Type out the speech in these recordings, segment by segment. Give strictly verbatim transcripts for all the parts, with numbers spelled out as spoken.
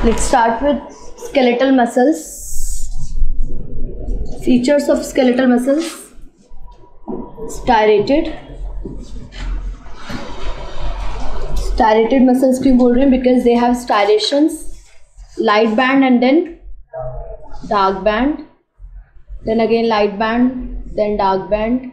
Let's start with skeletal muscles. Features of skeletal muscles: striated. Striated muscles क्यों बोल रहे हैं? Because they have striations, light band and then dark band, then again light band, then dark band,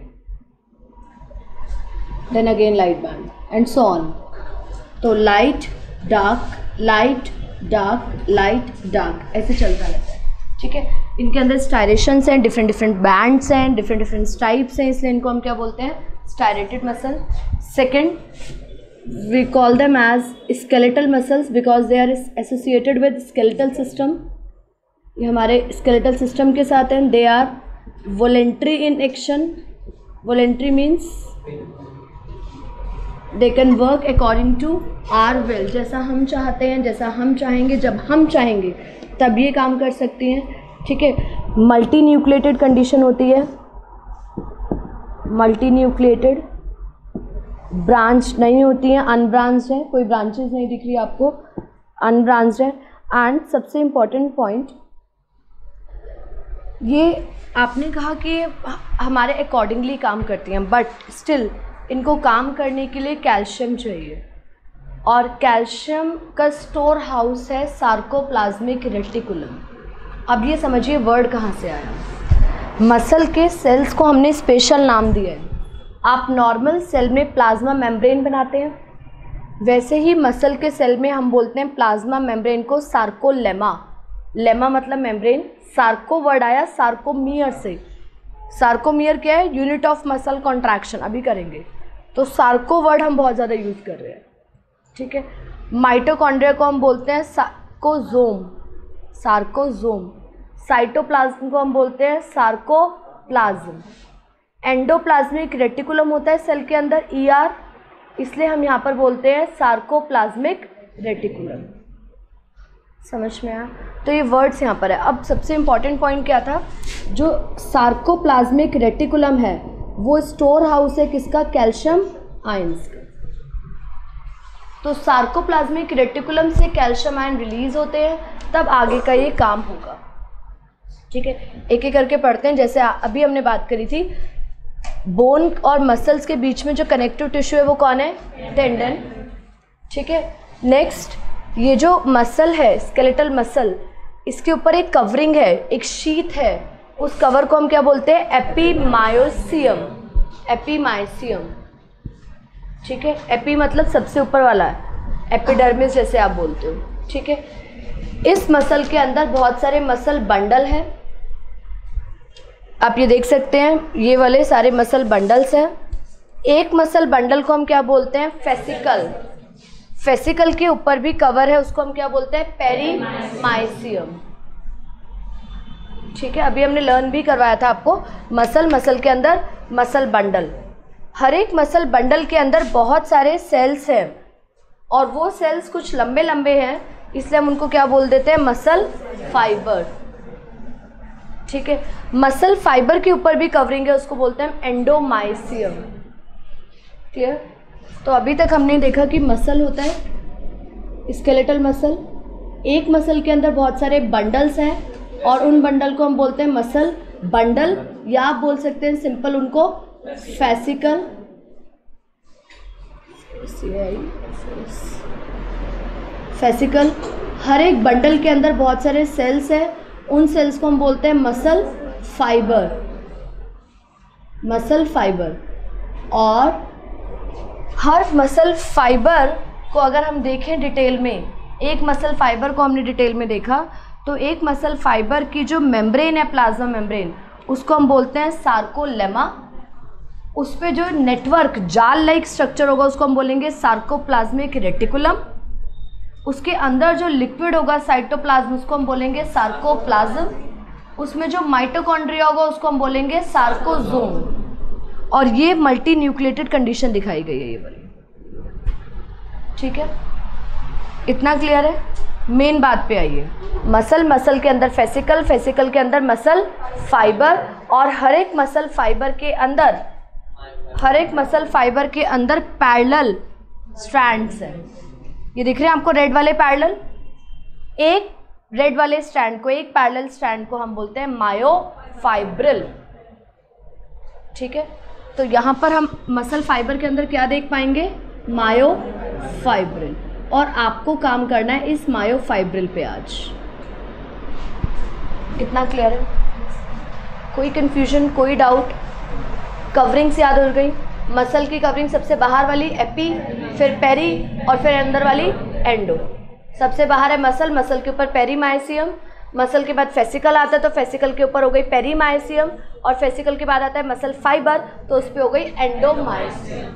then again light band, and so on. तो light, dark, light, dark, light, dark ऐसे चलता रहता है. ठीक है, इनके अंदर स्टायरेशंस हैं, डिफरेंट डिफरेंट बैंड्स हैं, डिफरेंट डिफरेंट स्ट्राइप्स हैं, इसलिए इनको हम क्या बोलते हैं? Striated muscle. Second, we call them as skeletal muscles because they are associated with skeletal system. ये हमारे स्केलेटल सिस्टम के साथ हैं. They are voluntary in action. Voluntary means they can work according to our will. जैसा हम चाहते हैं, जैसा हम चाहेंगे, जब हम चाहेंगे तब ये काम कर सकती हैं. ठीक है, मल्टी न्यूक्लिएटेड कंडीशन होती है. मल्टी न्यूक्लिएटेड, ब्रांच नहीं होती हैं, अनब्रांच्ड है. कोई ब्रांचेस नहीं दिख रही आपको, अनब्रांच्ड है. एंड सबसे इम्पॉर्टेंट पॉइंट, ये आपने कहा कि हमारे अकॉर्डिंगली काम करती हैं, बट स्टिल इनको काम करने के लिए कैल्शियम चाहिए, और कैल्शियम का स्टोर हाउस है सार्कोप्लाज्मिक रेटिकुलम. अब ये समझिए वर्ड कहाँ से आया. मसल के सेल्स को हमने स्पेशल नाम दिया है. आप नॉर्मल सेल में प्लाज्मा मेम्ब्रेन बनाते हैं, वैसे ही मसल के सेल में हम बोलते हैं प्लाज्मा मेम्ब्रेन को सार्कोलेमा. लेमा मतलब मेम्ब्रेन, सार्को वर्ड आया सार्कोमियर से. सार्कोमियर क्या है? Unit of muscle contraction. अभी करेंगे. तो सार्को वर्ड हम बहुत ज़्यादा यूज़ कर रहे हैं. ठीक है, माइटोकॉन्ड्रिया को हम बोलते हैं सार्कोजोम. सार्कोजोम. साइटोप्लाज्म को हम बोलते हैं सार्कोप्लाज्म. एंडोप्लाज्मिक रेटिकुलम होता है सेल के अंदर, ई आर, इसलिए हम यहाँ पर बोलते हैं सार्कोप्लाज्मिक रेटिकुलम. समझ में आया? तो ये वर्ड्स यहाँ पर है. अब सबसे इम्पॉर्टेंट पॉइंट क्या था? जो सार्कोप्लाज्मिक रेटिकुलम है वो स्टोर हाउस है किसका? कैल्शियम आयंस का. तो सार्कोप्लाज्मिक रेटिकुलम से कैल्शियम आयन रिलीज होते हैं, तब आगे का ये काम होगा. ठीक है, एक एक करके पढ़ते हैं. जैसे अभी हमने बात करी थी, बोन और मसल्स के बीच में जो कनेक्टिव टिश्यू है वो कौन है? टेंडन. ठीक है, नेक्स्ट, ये जो मसल है स्केलेटल मसल, इसके ऊपर एक कवरिंग है, एक शीट है. उस कवर को हम क्या बोलते हैं? एपीमायोसियम. एपीमायोसियम. ठीक है, एपी मतलब सबसे ऊपर वाला है, एपिडर्मिस जैसे आप बोलते हो. ठीक है, इस मसल के अंदर बहुत सारे मसल बंडल हैं. आप ये देख सकते हैं, ये वाले सारे मसल बंडल्स हैं. एक मसल बंडल को हम क्या बोलते हैं? फेसिकल. फेसिकल के ऊपर भी कवर है, उसको हम क्या बोलते हैं? पेरीमायसियम. ठीक है, अभी हमने लर्न भी करवाया था आपको. मसल मसल के अंदर मसल बंडल. हर एक मसल बंडल के अंदर बहुत सारे सेल्स हैं, और वो सेल्स कुछ लंबे लंबे हैं, इसलिए हम उनको क्या बोल देते हैं? Muscle fibre. ठीक है, मसल फाइबर के ऊपर भी कवरिंग है, उसको बोलते हैं एंडोमायसियम. क्लियर? तो अभी तक हमने देखा कि मसल होता है स्केलेटल मसल. एक मसल के अंदर बहुत सारे बंडल्स हैं, और उन बंडल को हम बोलते हैं मसल बंडल, या आप बोल सकते हैं सिंपल उनको फेसिकल. फेसिकल. हर एक बंडल के अंदर बहुत सारे सेल्स हैं, उन सेल्स को हम बोलते हैं मसल फाइबर. Muscle fibre. और हर मसल फाइबर को अगर हम देखें डिटेल में, एक मसल फाइबर को हमने डिटेल में देखा, तो एक मसल फाइबर की जो मेम्ब्रेन है, प्लाज्मा मेम्ब्रेन, उसको हम बोलते हैं सार्कोलेमा. उस पे जो नेटवर्क जाल लाइक स्ट्रक्चर होगा उसको हम बोलेंगे सार्कोप्लाज्मिक रेटिकुलम. उसके अंदर जो लिक्विड होगा साइटोप्लाज्म, उसको हम बोलेंगे सार्कोप्लाज्म. उसमें जो माइटोकॉन्ड्रिया होगा उसको हम बोलेंगे सार्कोजोम. और ये मल्टी न्यूक्लिएटेड कंडीशन दिखाई गई है ये वाली. ठीक है, इतना क्लियर है? मेन बात पे आइए. मसल मसल के अंदर फेसिकल, फेसिकल के अंदर मसल फाइबर, और हर एक मसल फाइबर के अंदर हर एक मसल फाइबर के अंदर पैरेलल स्ट्रैंड्स हैं. ये दिख रहे हैं आपको रेड वाले पैरेलल? एक रेड वाले स्ट्रैंड को, एक पैरेलल स्ट्रैंड को हम बोलते हैं मायोफाइब्रिल। ठीक है, तो यहाँ पर हम मसल फाइबर के अंदर क्या देख पाएंगे, मायोफाइब्रिल, और आपको काम करना है इस मायोफाइब्रिल पे आज। कितना क्लियर है? कोई कंफ्यूजन, कोई डाउट? कवरिंग्स याद हो गई? मसल की कवरिंग सबसे बाहर वाली एपी, फिर पेरी, और फिर अंदर वाली एंडो। सबसे बाहर है मसल, मसल के ऊपर पेरीमायसियम, मसल के बाद फेसिकल आता है तो फेसिकल के ऊपर हो गई पेरीमायसियम, और फेसिकल के बाद आता है मसल फाइबर, तो उस पर हो गई एंडोमायसियम।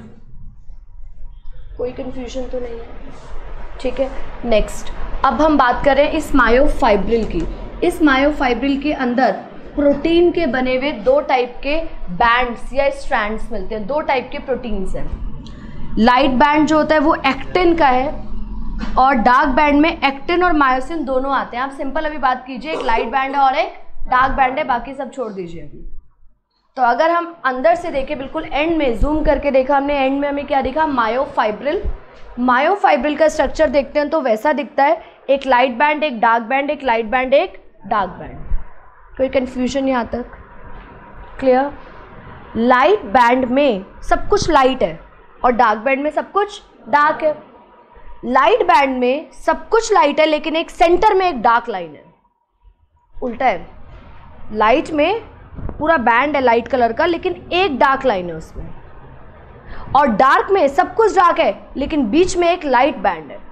कोई कंफ्यूजन तो नहीं है? ठीक है, नेक्स्ट अब हम बात करें इस मायोफाइब्रिल की। इस मायोफाइब्रिल के अंदर प्रोटीन के बने हुए दो टाइप के बैंड्स या स्ट्रैंड्स मिलते हैं। दो टाइप के प्रोटीन्स हैं। लाइट बैंड जो होता है वो एक्टिन का है, और डार्क बैंड में एक्टिन और मायोसिन दोनों आते हैं। आप सिंपल अभी बात कीजिए, एक लाइट बैंड है और एक डार्क बैंड है, बाकी सब छोड़ दीजिए अभी। तो अगर हम अंदर से देखें, बिल्कुल एंड में जूम करके देखा हमने, एंड में हमें क्या दिखा, मायोफाइब्रिल। मायोफाइब्रिल का स्ट्रक्चर देखते हैं तो वैसा दिखता है, एक लाइट बैंड, एक डार्क बैंड, एक लाइट बैंड, एक डार्क बैंड। कोई कंफ्यूजन यहाँ तक? क्लियर? लाइट बैंड में सब कुछ लाइट है और डार्क बैंड में सब कुछ डार्क है। लाइट बैंड में सब कुछ लाइट है लेकिन एक सेंटर में एक डार्क लाइन है। उल्टा है, लाइट में पूरा बैंड है लाइट कलर का लेकिन एक डार्क लाइन है उसमें, और डार्क में सब कुछ डार्क है लेकिन बीच में एक लाइट बैंड है।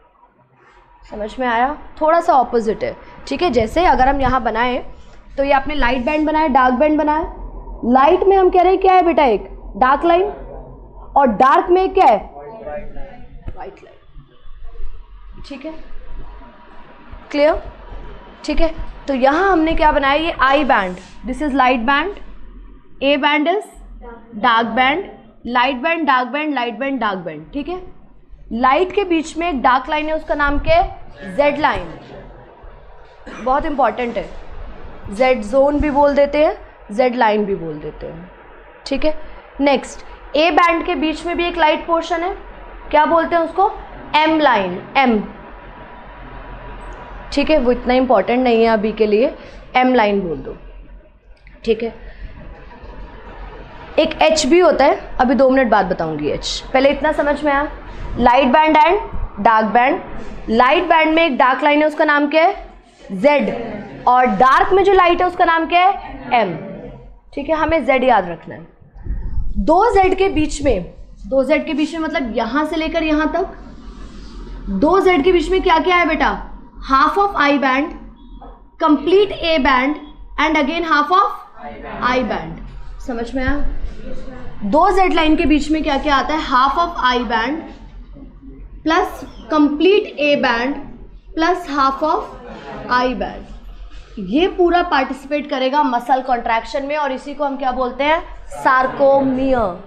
समझ में आया? थोड़ा सा ऑपोजिट है। ठीक है, जैसे अगर हम यहाँ बनाए तो ये आपने लाइट बैंड बनाया, डार्क बैंड बनाया। लाइट में हम कह रहे हैं क्या है बेटा, एक डार्क लाइन, और डार्क में क्या है, वाइट लाइन। ठीक है, क्लियर? ठीक है, तो यहाँ हमने क्या बनाया, ये I band, this is light band, A band is dark band, light band, dark band, light band, dark band. ठीक है, लाइट के बीच में एक डार्क लाइन है, उसका नाम क्या है, जेड लाइन। बहुत इंपॉर्टेंट है, जेड जोन भी बोल देते हैं, जेड लाइन भी बोल देते हैं। ठीक है, नेक्स्ट ए बैंड के बीच में भी एक लाइट पोर्शन है, क्या बोलते हैं उसको, एम लाइन, एम। ठीक है, वो इतना इंपॉर्टेंट नहीं है अभी के लिए, एम लाइन बोल दो। ठीक है, एक एच भी होता है, अभी दो मिनट बाद बताऊंगी एच, पहले इतना समझ में आया। Light band and dark band. Light band में एक डार्क लाइन है, उसका नाम क्या है, जेड, और डार्क में जो लाइट है उसका नाम क्या है, एम। ठीक है, हमें जेड याद रखना है। दो जेड के बीच में, दो जेड के बीच में मतलब यहां से लेकर यहां तक, दो जेड के बीच में क्या क्या है बेटा, half of I band, complete A band, and again half of I band. समझ में आया? दो जेड लाइन के बीच में क्या क्या आता है, half of I band plus complete A band plus half of I band. ये पूरा पार्टिसिपेट करेगा मसल कॉन्ट्रैक्शन में, और इसी को हम क्या बोलते हैं, सार्कोमियर।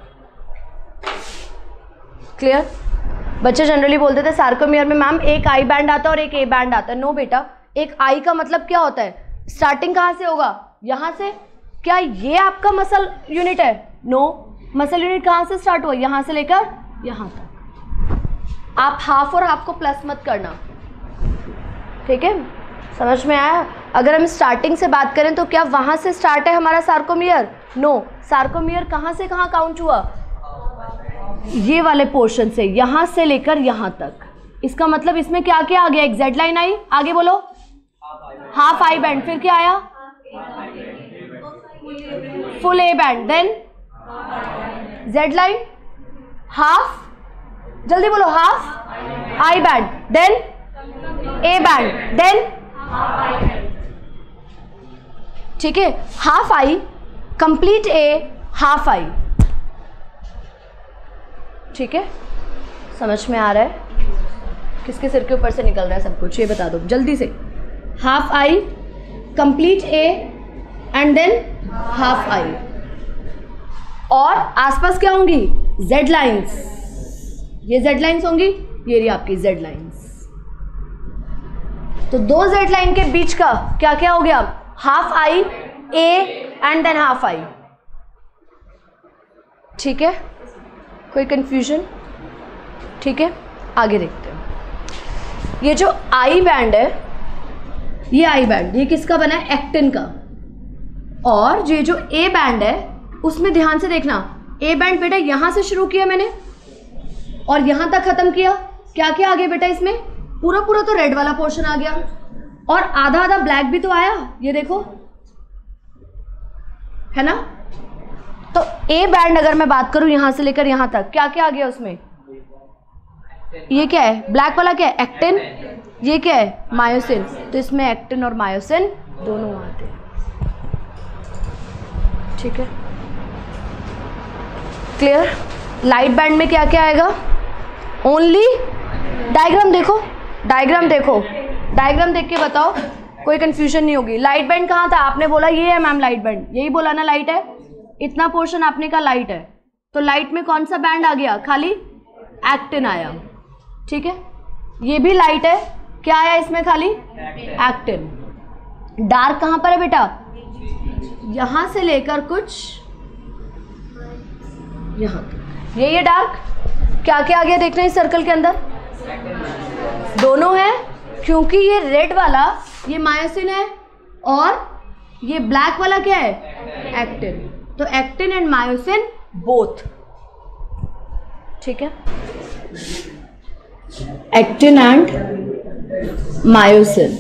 क्लियर? बच्चे जनरली बोलते थे सार्कोमियर में मैम एक आई बैंड आता है और एक ए बैंड आता है। नो बेटा, एक आई का मतलब क्या होता है, स्टार्टिंग कहाँ से होगा, यहाँ से। क्या ये आपका मसल यूनिट है? नो, मसल यूनिट कहाँ से स्टार्ट हुआ, यहाँ से लेकर यहाँ तक। आप हाफ और हाफ को प्लस मत करना। ठीक है, समझ में आया? अगर हम स्टार्टिंग से बात करें तो क्या वहाँ से स्टार्ट है हमारा सार्कोमियर? नो, सार्कोमियर कहाँ से कहाँ काउंट हुआ, ये वाले पोर्शन से, यहाँ से लेकर यहाँ तक। इसका मतलब इसमें क्या क्या आ गया, एक जेड लाइन आई, आगे बोलो, हाफ आई बैंड, फिर क्या आया, full A band, then Z line, half, जल्दी बोलो, half I band, then A band, then. ठीक है, half I, complete A, half I. ठीक है, समझ में आ रहा है? किसके सिर के ऊपर से निकल रहा है सब कुछ, ये बता दो जल्दी से। Half I, complete A, and then half I, और आसपास क्या होंगी, जेड लाइंस। ये जेड लाइंस होंगी, ये रही आपकी जेड लाइंस। तो दो जेड लाइन के बीच का क्या क्या हो गया, half I, A, and then half I. ठीक है, कोई कंफ्यूजन? ठीक है, आगे देखते हैं। ये जो आई बैंड है, ये आई बैंड ये किसका बना है? एक्टिन का। और ये जो ए बैंड है उसमें ध्यान से देखना, ए बैंड बेटा यहाँ से शुरू किया मैंने और यहाँ तक खत्म किया। क्या क्या आ गया बेटा इसमें? पूरा पूरा तो रेड वाला पोर्शन आ गया और आधा आधा ब्लैक भी तो आया, ये देखो, है ना। तो ए बैंड अगर मैं बात करूं यहाँ से लेकर यहाँ तक, क्या क्या आ गया उसमें? ये क्या है? ब्लैक वाला क्या है? एक्टिन। ये क्या है? मायोसिन। तो इसमें एक्टिन और मायोसिन दोनों आते हैं, ठीक है, क्लियर। लाइट बैंड में क्या क्या आएगा? ओनली डायग्राम देखो, डायग्राम देखो, डायग्राम देख के बताओ, कोई कंफ्यूजन नहीं होगी। लाइट बैंड कहाँ था? आपने बोला ये है मैम लाइट बैंड, यही बोला ना लाइट है, इतना पोर्शन आपने कहा लाइट है। तो लाइट में कौन सा बैंड आ गया? खाली एक्टिन आया, ठीक है। ये भी लाइट है, क्या आया इसमें? खाली एक्टिन। डार्क कहाँ पर है बेटा? यहां से लेकर कुछ यहां, ये ये डार्क। क्या क्या आ गया देखना इस सर्कल के अंदर? दोनों है, क्योंकि ये रेड वाला ये मायोसिन है और ये ब्लैक वाला क्या है? एक्टिन। तो एक्टिन एंड मायोसिन बोथ, ठीक है, एक्टिन एंड मायोसिन।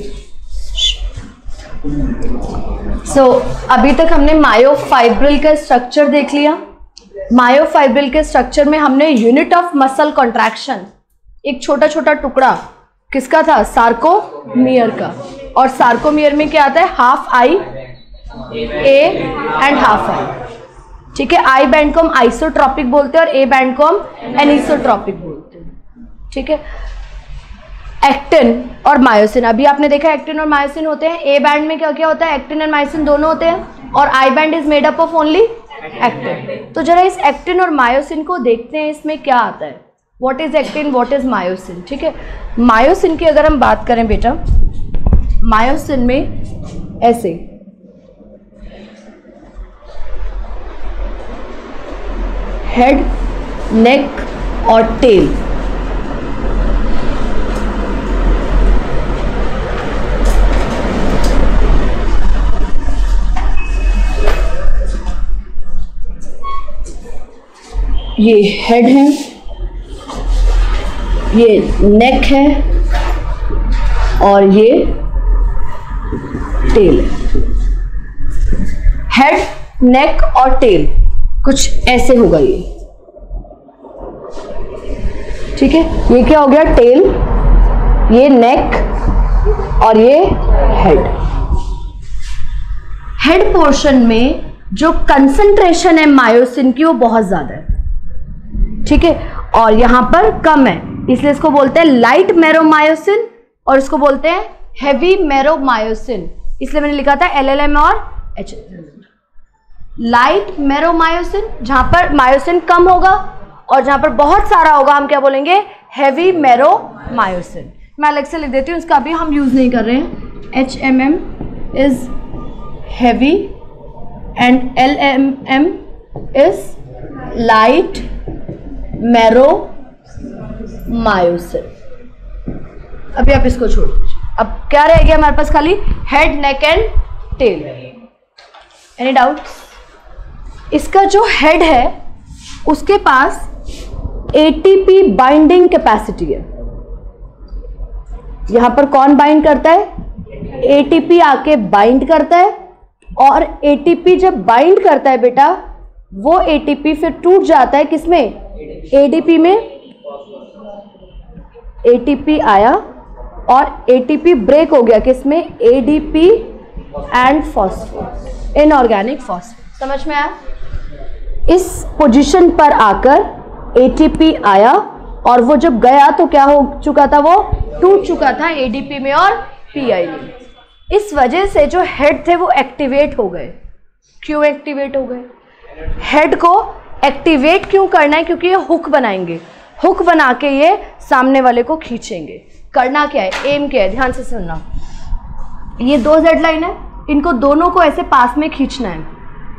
सो अभी तक हमने मायोफाइब्रिल का स्ट्रक्चर देख लिया। मायोफाइब्रिल के स्ट्रक्चर में हमने यूनिट ऑफ मसल कॉन्ट्रैक्शन, एक छोटा छोटा टुकड़ा किसका था? सार्कोमियर का। और सार्कोमियर में क्या आता है? Half I A and half I, ठीक है। आई बैंड को हम आइसोट्रॉपिक बोलते हैं और ए बैंड को हम एनिसोट्रॉपिक बोलते हैं, ठीक है। एक्टिन और मायोसिन, अभी आपने देखा एक्टिन और मायोसिन होते हैं। ए बैंड में क्या क्या होता है? एक्टिन एंड मायोसिन दोनों होते हैं और I band is made up of only actin. तो जरा इस एक्टिन और मायोसिन को देखते हैं, इसमें क्या आता है, what is actin, what is myosin, ठीक है। मायोसिन की अगर हम बात करें बेटा, मायोसिन में ऐसे हेड, नेक और टेल, ये हेड है, ये नेक है और ये टेल है। हेड, नेक और टेल कुछ ऐसे होगा ये, ठीक है। ये क्या हो गया? टेल, ये नेक और ये हेड। हेड पोर्शन में जो कंसंट्रेशन है मायोसिन की वो बहुत ज्यादा है, ठीक है, और यहां पर कम है, इसलिए इसको बोलते हैं लाइट मेरोमायोसिन और इसको बोलते हैं हेवी मेरोमायोसिन। इसलिए मैंने लिखा था एल एल एम और एच। लाइट मेरोमायोसिन जहां पर मायोसिन कम होगा और जहां पर बहुत सारा होगा हम क्या बोलेंगे? Heavy meromyosin. मैं अलग से लिख देती हूँ, इसका अभी हम यूज नहीं कर रहे हैं। H M M is heavy and L M M is light meromyosin. अभी आप इसको छोड़ दीजिए। अब क्या रह गया हमारे पास? खाली head, neck and tail. Any doubts? इसका जो हेड है उसके पास एटीपी बाइंडिंग कैपेसिटी है। यहां पर कौन बाइंड करता है? एटीपी आके बाइंड करता है और एटीपी जब बाइंड करता है बेटा, वो एटीपी फिर टूट जाता है किसमें? एडीपी में। एटीपी आया और एटीपी ब्रेक हो गया किसमें? ADP and phosphate, inorganic phosphate. समझ में आया? इस पोजीशन पर आकर एटीपी आया और वो जब गया तो क्या हो चुका था? वो टूट चुका था एडीपी में और पीआई में। इस वजह से जो हेड थे वो एक्टिवेट हो गए। क्यों एक्टिवेट हो गए? हेड को एक्टिवेट क्यों करना है? क्योंकि ये हुक बनाएंगे, हुक बना के ये सामने वाले को खींचेंगे। करना क्या है? एम क्या है? ध्यान से सुनना। ये दो जेड लाइन है, इनको दोनों को ऐसे पास में खींचना है।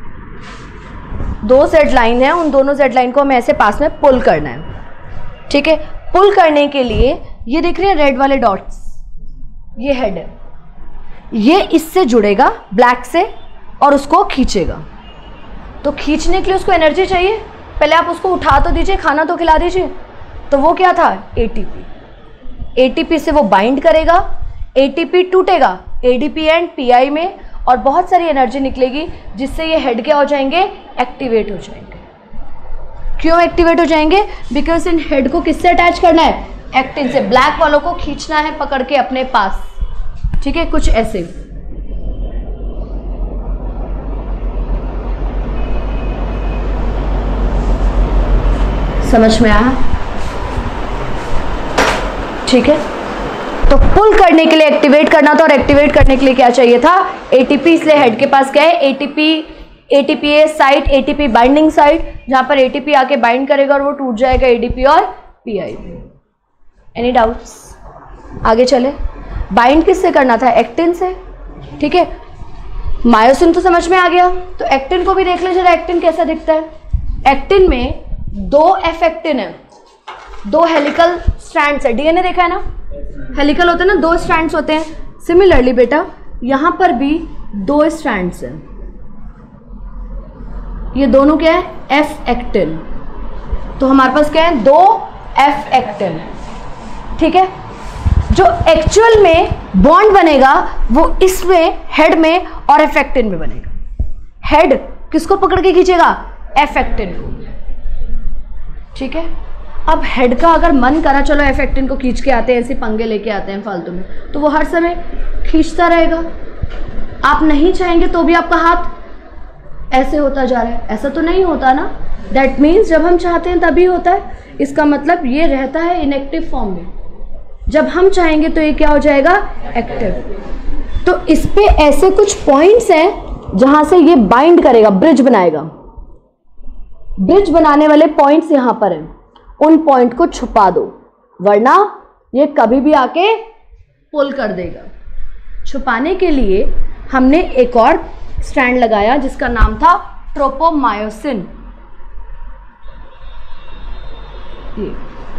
दो जेड लाइन है, उन दोनों जेड लाइन को हमें ऐसे पास में पुल करना है, ठीक है। पुल करने के लिए ये देख रहे हैं रेड वाले डॉट्स, ये हेड है, ये इससे जुड़ेगा ब्लैक से और उसको खींचेगा। तो खींचने के लिए उसको एनर्जी चाहिए, पहले आप उसको उठा तो दीजिए, खाना तो खिला दीजिए। तो वो क्या था, एटीपी। एटीपी से वो बाइंड करेगा, एटीपी टूटेगा एडीपी एंड पीआई में और बहुत सारी एनर्जी निकलेगी, जिससे ये हेड क्या हो जाएंगे, एक्टिवेट हो जाएंगे। क्यों एक्टिवेट हो जाएंगे? बिकॉज इन हेड को किससे अटैच करना है, एक्टिन से। ब्लैक वालों को खींचना है पकड़ के अपने पास, ठीक है, कुछ ऐसे। समझ में आया? ठीक है, तो पुल करने के लिए एक्टिवेट करना था, और एक्टिवेट करने के लिए क्या चाहिए था, एटीपी। इसलिए हेड के पास क्या है, ATP, ATP site, ATP binding site, जहां पर एटीपी आके बाइंड करेगा और वो टूट जाएगा एडीपी और पीआई। Any doubts? आगे चले। बाइंड किससे करना था, एक्टिन से, ठीक है। मायोसिन तो समझ में आ गया, तो एक्टिन को भी देख ले जरा, एक्टिन कैसा दिखता है। एक्टिन में दो एफ एक्टिन है, दो हेलिकल स्ट्रैंड्स है। डीएनए देखा है ना, हेलिकल होते हैं ना, दो स्ट्रैंड्स होते हैं। सिमिलरली बेटा यहां पर भी दो स्ट्रैंड्स हैं, ये दोनों क्या है, एफ एक्टिन। तो हमारे पास क्या है, दो एफ एक्टिन, ठीक है। जो एक्चुअल में बॉन्ड बनेगा वो इसमें हेड में और एफ एक्टिन में बनेगा। हेड किसको पकड़ के खींचेगा, एफ एक्टिन को, ठीक है। अब हेड का अगर मन करा चलो एफ एक्टिन को खींच के आते हैं, ऐसे पंगे लेके आते हैं फालतू में, तो वो हर समय खींचता रहेगा। आप नहीं चाहेंगे तो भी आपका हाथ ऐसे होता जा रहा है, ऐसा तो नहीं होता ना। दैट मीन्स जब हम चाहते हैं तभी होता है, इसका मतलब ये रहता है इनएक्टिव फॉर्म में। जब हम चाहेंगे तो ये क्या हो जाएगा, एक्टिव। तो इस पे ऐसे कुछ पॉइंट्स हैं जहां से ये बाइंड करेगा, ब्रिज बनाएगा। ब्रिज बनाने वाले पॉइंट्स यहां पर हैं, उन पॉइंट को छुपा दो, वरना ये कभी भी आके पुल कर देगा। छुपाने के लिए हमने एक और स्ट्रैंड लगाया जिसका नाम था ट्रोपोमायोसिन। ये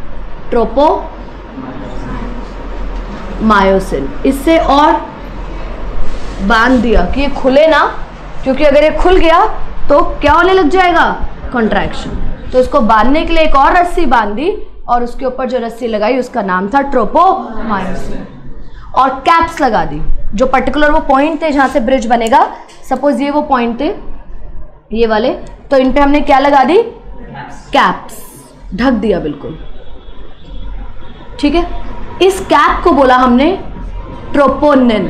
ट्रोपोमायोसिन, इससे और बांध दिया कि ये खुले ना, क्योंकि अगर ये खुल गया तो क्या होने लग जाएगा, कॉन्ट्रैक्शन। तो इसको बांधने के लिए एक और रस्सी बांध दी, और उसके ऊपर जो रस्सी लगाई उसका नाम था ट्रोपोमायोसिन। और कैप्स लगा दी, जो पर्टिकुलर वो पॉइंट थे जहां से ब्रिज बनेगा। सपोज ये वो पॉइंट थे, ये वाले, तो इन पे हमने क्या लगा दी, कैप्स, ढक दिया बिल्कुल, ठीक है। इस कैप को बोला हमने ट्रोपोनिन।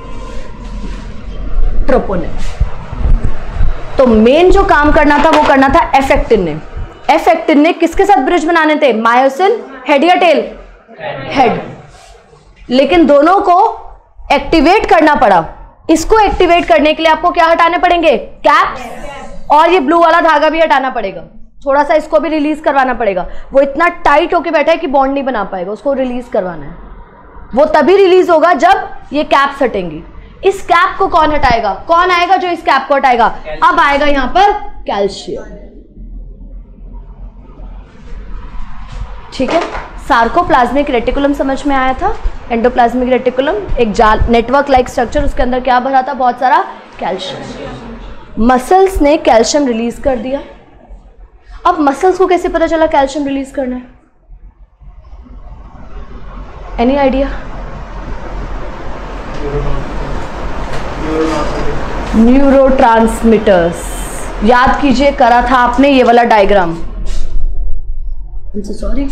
ट्रोपोनिन तो मेन जो काम करना था वो करना था एफ एक्टिन ने। एफ एक्टिन ने किसके साथ ब्रिज बनाने थे, मायोसिन, हेड या टेल, हेड। लेकिन दोनों को एक्टिवेट करना पड़ा। इसको एक्टिवेट करने के लिए आपको क्या हटाने पड़ेंगे, कैप्स, और ये ब्लू वाला धागा भी हटाना पड़ेगा। थोड़ा सा इसको भी रिलीज करवाना पड़ेगा। वो इतना टाइट होके बैठा है कि बॉन्ड नहीं बना पाएगा, उसको रिलीज करवाना है। वो तभी रिलीज होगा जब ये कैप्स हटेंगी। इस कैप को कौन हटाएगा, कौन आएगा जो इस कैप को हटाएगा, अब आएगा यहां पर कैल्शियम, ठीक है। सार्कोप्लाज्मिक रेटिकुलम समझ में आया था, एंडोप्लाज्मिक रेटिकुलम एक जाल नेटवर्क लाइक स्ट्रक्चर, उसके अंदर क्या भरा था, बहुत सारा कैल्शियम। मसल्स ने कैल्शियम रिलीज कर दिया। अब मसल्स को कैसे पता चला कैल्शियम रिलीज करना है, एनी आइडिया? न्यूरोट्रांसमीटर्स, याद कीजिए, करा था आपने ये वाला डायग्राम। सॉरी,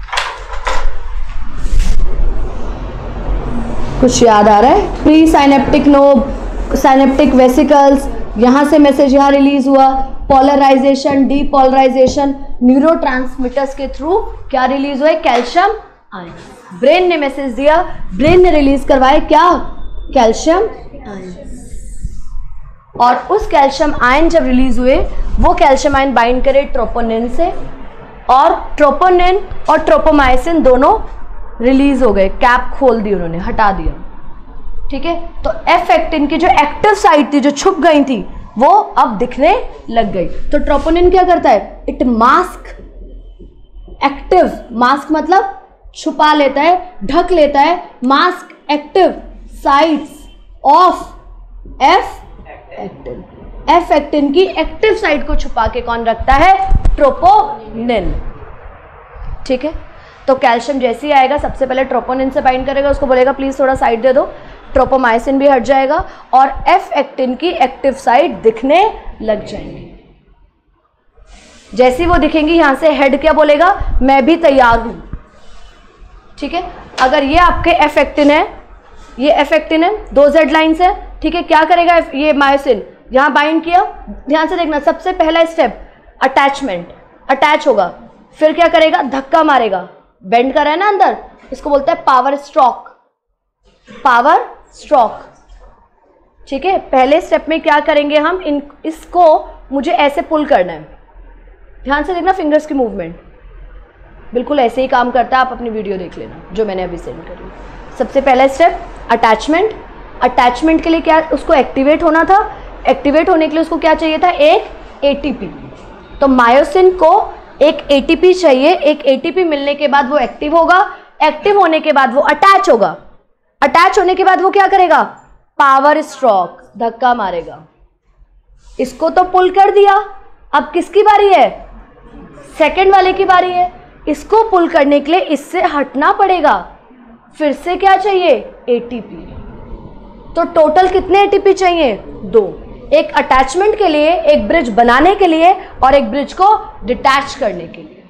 कुछ याद आ रहा है? Pre synaptic knob, synaptic vesicles, यहां से मैसेज यहां रिलीज हुआ, पोलराइजेशन, डीपोलराइजेशन, न्यूरोट्रांसमीटर्स के थ्रू क्या रिलीज हुआ, कैल्शियम आयन। ब्रेन ने मैसेज दिया, ब्रेन ने रिलीज करवाए क्या, कैल्शियम आयन। और उस कैल्शियम आयन जब रिलीज हुए, वो कैल्शियम आयन बाइंड करे ट्रोपोनिन से, और ट्रोपोनिन और ट्रोपोमायोसिन दोनों रिलीज हो गए। कैप खोल दी उन्होंने, हटा दिया, ठीक है। तो एफ एक्टिन की जो एक्टिव साइट थी, जो छुप गई थी, वो अब दिखने लग गई। तो ट्रोपोनिन क्या करता है, इट मास्क एक्टिव, मास्क मतलब छुपा लेता है, ढक लेता है। Mask active sites of F actin. F actin की एक्टिव साइट को छुपा के कौन रखता है? ट्रोपोनिन। ठीक है, तो कैल्शियम जैसे ही आएगा सबसे पहले ट्रोपोनिन से बाइंड करेगा, उसको बोलेगा प्लीज थोड़ा साइड दे दो, ट्रोपोमाइसिन भी हट जाएगा और एफ एक्टिन की एक्टिव साइट दिखने लग जाएंगी। जैसे वो दिखेंगी यहां से हेड क्या बोलेगा? मैं भी तैयार हूं। ठीक है, अगर ये आपके एफ एक्टिन है, ये एफ एक्टिन है, दो जेड लाइन्स है। ठीक है, क्या करेगा ये मायोसिन? यहां बाइंड किया, ध्यान से देखना, सबसे पहला स्टेप अटैचमेंट, अटैच होगा, फिर क्या करेगा? धक्का मारेगा, बेंड कर रहा है ना अंदर, इसको बोलते हैं पावर स्ट्रोक, पावर स्ट्रोक। ठीक है, पहले स्टेप में क्या करेंगे हम? इन इसको मुझे ऐसे पुल करना है, ध्यान से देखना फिंगर्स की मूवमेंट, बिल्कुल ऐसे ही काम करता है, आप अपनी वीडियो देख लेना जो मैंने अभी सेंड करी। सबसे पहला स्टेप अटैचमेंट। अटैचमेंट के लिए क्या उसको एक्टिवेट होना था, एक्टिवेट होने के लिए उसको क्या चाहिए था? एक एटीपी। तो मायोसिन को एक एटीपी चाहिए, एक एटीपी मिलने के बाद वो एक्टिव होगा, एक्टिव होने के बाद वो अटैच होगा, अटैच होने के बाद वो क्या करेगा? पावर स्ट्रोक, धक्का मारेगा। इसको तो पुल कर दिया, अब किसकी बारी है? सेकंड वाले की बारी है। इसको पुल करने के लिए इससे हटना पड़ेगा, फिर से क्या चाहिए? एटीपी। तो टोटल कितने एटीपी चाहिए? दो, एक अटैचमेंट के लिए, एक ब्रिज बनाने के लिए और एक ब्रिज को डिटैच करने के लिए।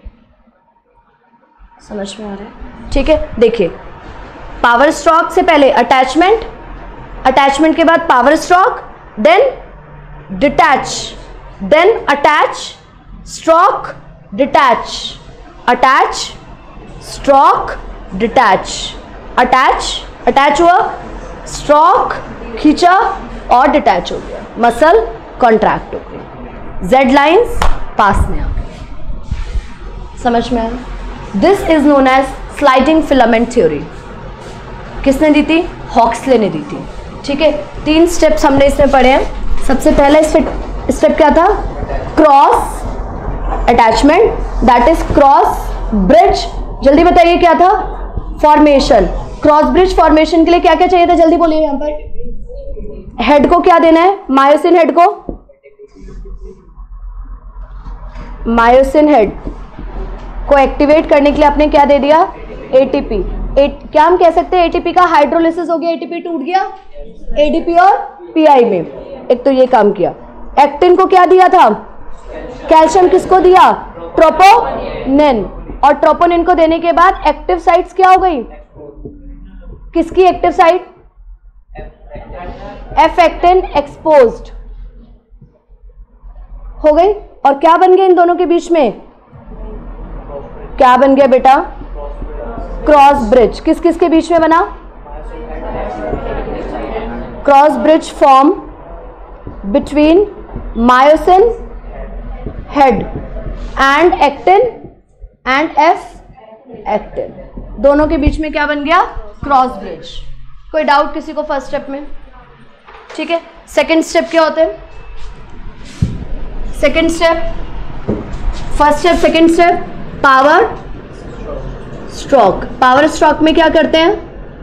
समझ में आ रहा है? ठीक है, देखिए पावर स्ट्रोक से पहले अटैचमेंट, अटैचमेंट के बाद power stroke, then detach, then attach, stroke, detach, attach, stroke, detach, attach, attach हुआ, स्ट्रोक खींचा और डिटैच हो गया, मसल कॉन्ट्रैक्ट हो गई, जेड लाइंस पास में आ गई। समझ में आया? This is known as sliding filament theory. किसने दी थी? हॉक्सले ने दी थी। ठीक है, तीन स्टेप्स हमने इसमें पढ़े हैं। सबसे पहला स्टेप क्या था? Cross attachment, that is cross bridge. जल्दी बताइए क्या था? फॉर्मेशन। क्रॉस ब्रिज फॉर्मेशन के लिए क्या क्या चाहिए था? जल्दी बोलिए। यहां पर हेड को क्या देना है? मायोसिन हेड को, मायोसिन हेड को एक्टिवेट करने के लिए आपने क्या दे दिया? एटीपी। एट, क्या हम कह सकते हैं एटीपी का हाइड्रोलिसिस हो गया, एटीपी टूट गया एडीपी और पीआई में। एक तो ये काम किया। एक्टिन को क्या दिया था? कैल्शियम। किसको दिया? ट्रोपोनिन। और ट्रोपोनिन को देने के बाद एक्टिव साइट्स क्या हो गई? किसकी active site? F actin exposed हो गई। और क्या बन गया इन दोनों के बीच में? क्या बन गया बेटा? Cross bridge. किस किस के बीच में बना? Cross bridge form between myosin head and actin and F actin. दोनों के बीच में क्या बन गया? Cross bridge. कोई डाउट किसी को फर्स्ट स्टेप में? ठीक है, सेकंड स्टेप क्या होते हैं? Second step, first step, second step, power stroke. Power stroke में क्या करते हैं?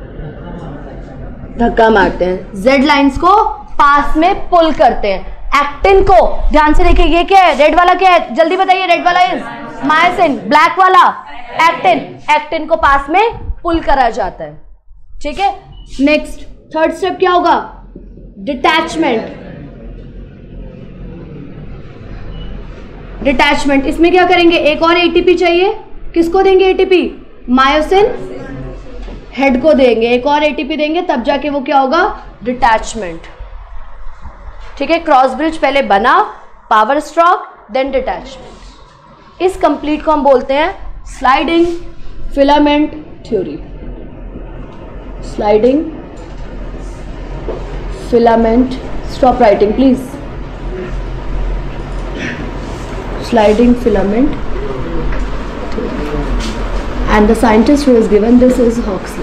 धक्का मारते हैं, जेड लाइंस को पास में पुल करते हैं। एक्टिन को ध्यान से देखिए, ये क्या है? रेड वाला क्या है? जल्दी बताइए। रेड वाला इज मायोसिन, ब्लैक वाला एक्टिन। एक्टिन को पास में पुल करा जाता है। ठीक है, नेक्स्ट थर्ड स्टेप क्या होगा? डिटैचमेंट। डिटैचमेंट, इसमें क्या करेंगे? एक और एटीपी चाहिए। किसको देंगे एटीपी? मायोसिन हेड को देंगे, एक और एटीपी देंगे, तब जाके वो क्या होगा? डिटैचमेंट। ठीक है, क्रॉस ब्रिज पहले बना, पावर स्ट्रोक, देन डिटैचमेंट। इस कंप्लीट को हम बोलते हैं sliding filament theory. Sliding filament, stop writing please. Sliding filament theory. And the scientist who has given this is Huxley.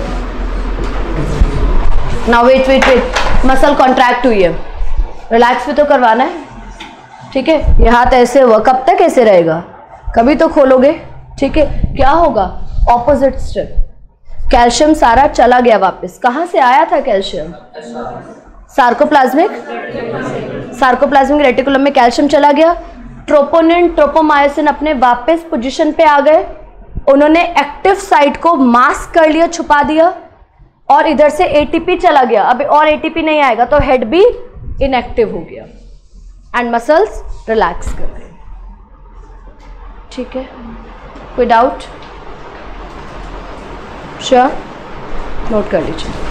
Now wait wait wait, muscle contract हुई है, relax भी तो करवाना है। ठीक है, ये हाथ ऐसे हुआ, कब तक ऐसे रहेगा? कभी तो खोलोगे। ठीक है, क्या होगा? Opposite step. कैल्शियम सारा चला गया वापस। कहाँ से आया था कैल्शियम? सार्कोप्लाज्मिक सार्कोप्लाज्मिक रेटिकुलम में कैल्शियम चला गया। ट्रोपोनिन ट्रोपोमायोसिन अपने वापस पोजीशन पे आ गए, उन्होंने एक्टिव साइट को मास्क कर लिया, छुपा दिया, और इधर से एटीपी चला गया। अब और एटीपी नहीं आएगा तो हेड भी इनएक्टिव हो गया एंड मसल्स रिलैक्स कर गए। ठीक है, कोई डाउट? श्योर, नोट कर लीजिए।